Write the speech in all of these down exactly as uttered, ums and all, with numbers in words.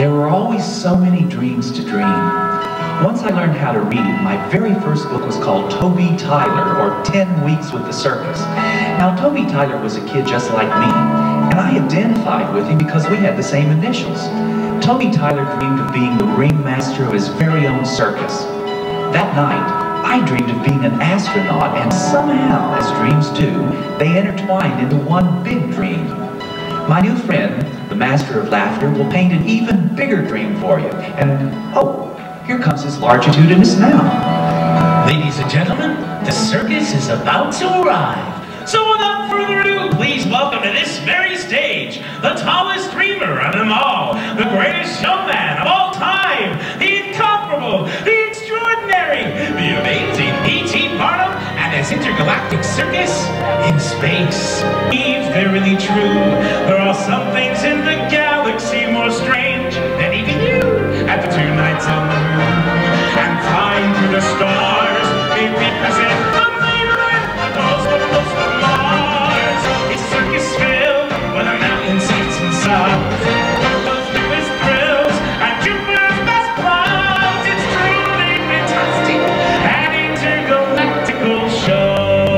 There were always so many dreams to dream. Once I learned how to read, my very first book was called Toby Tyler, or Ten Weeks with the Circus. Now, Toby Tyler was a kid just like me, and I identified with him because we had the same initials. Toby Tyler dreamed of being the ringmaster of his very own circus. That night, I dreamed of being an astronaut, and somehow, as dreams do, they intertwined into one big dream. My new friend, the Master of Laughter, will paint an even bigger dream for you. And, oh, here comes his largitudinous now. Ladies and gentlemen, the circus is about to arrive. So without further ado, please welcome to this very stage, the tallest dreamer of them all, the greatest showman of all time, the incomparable, the extraordinary, the amazing P T Barnum and his intergalactic circus in space. If they're really true, there are some things in the galaxy more strange than even you at the two nights on the moon. And flying through the stars, they represent the mainland and also most of Mars. It's circus filled with a mountain seats and sounds, those newest thrills and Jupiter's best clouds. It's truly fantastic, an intergalactical show.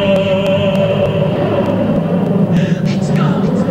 Let's go.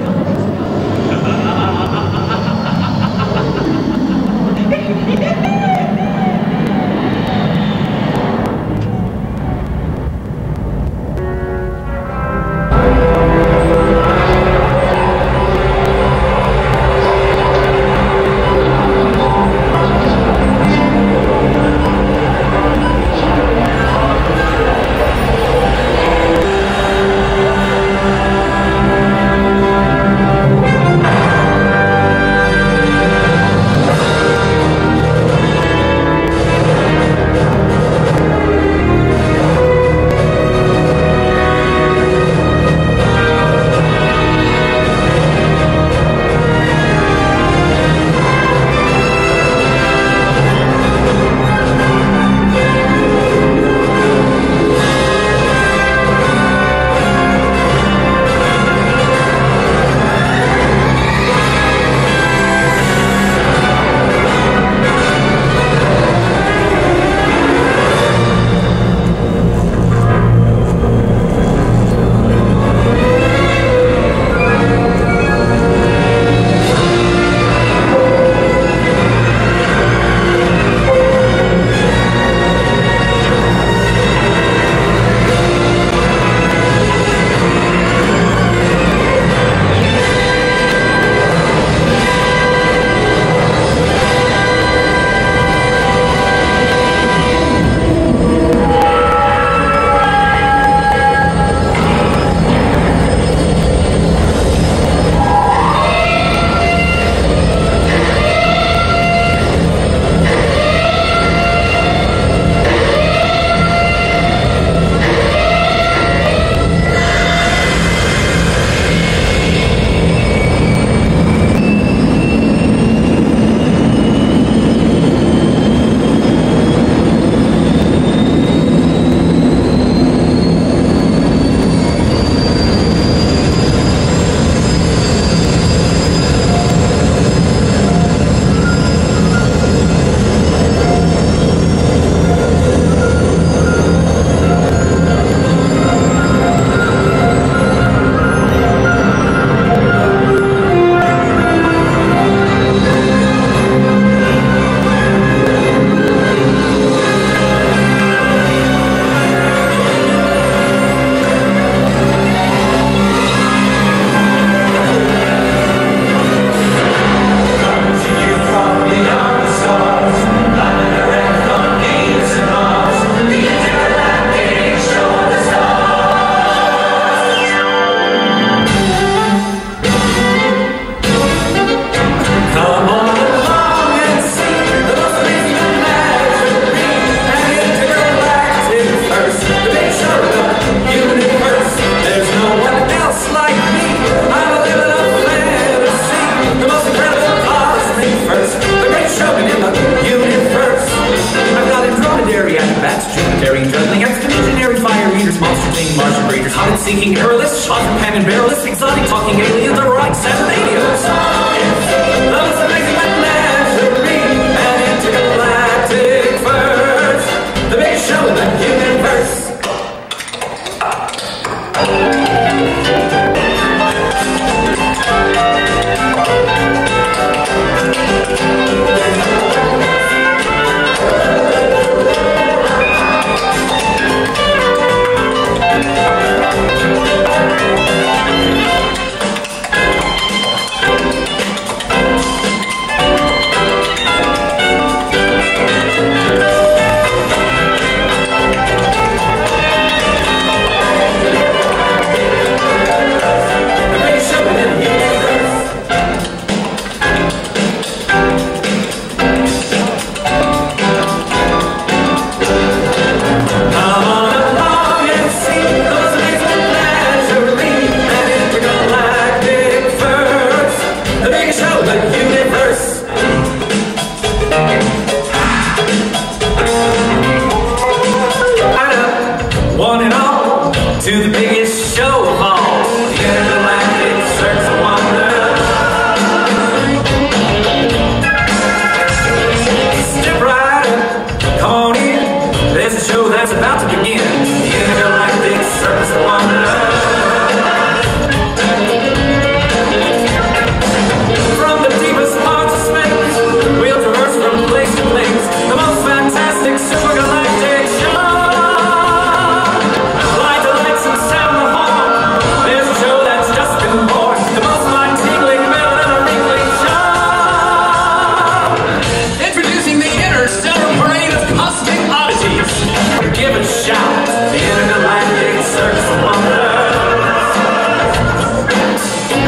seeking airless, shot from cannon barrelless, exotic talking aliens, or right seven aliens. Yes, the most amazing mathematics.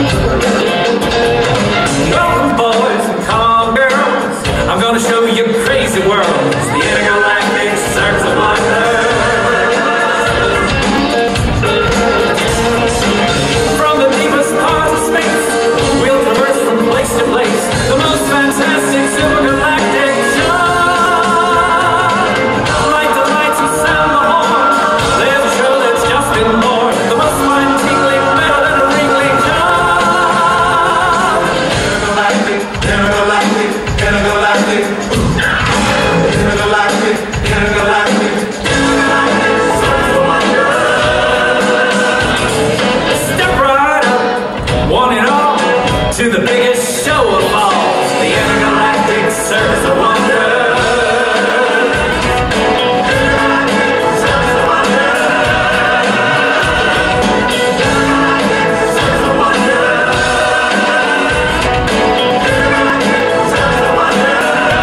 Welcome, boys, and come on, girls. I'm gonna show you crazy worlds. The intergalactic circus of wonder. From the deepest parts of space, we'll traverse from place to place. The most fantastic supergalactic show. Like the lights who sound the horn, there's a show that's just been born. The most mind-tingling, better than a wrinkling job. Intergalactic, intergalactic, intergalactic, intergalactic, intergalactic, intergalactic, circus of wonder. Step right up, one and all, to the biggest show of all, the intergalactic circus of wonder. Circus of wonder. Circus of wonder. Circus of wonder.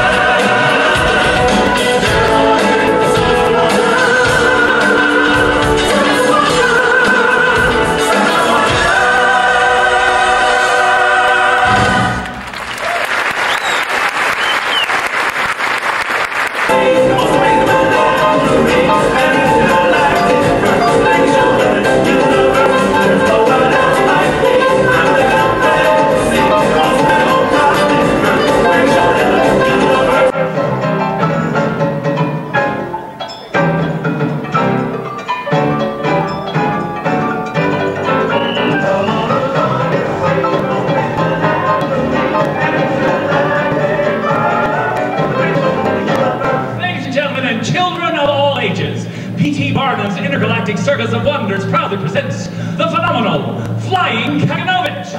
Ladies and gentlemen, and children of all ages, P T Barnum's Intergalactic Circus of Wonders proudly presents the phenomenal Flying Kaganovich.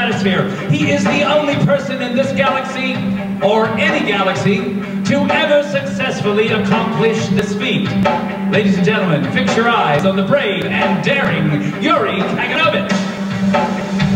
stratosphere. He is the only person in this galaxy, or any galaxy, to ever successfully accomplish this feat. Ladies and gentlemen, fix your eyes on the brave and daring Yuri Kaganovich.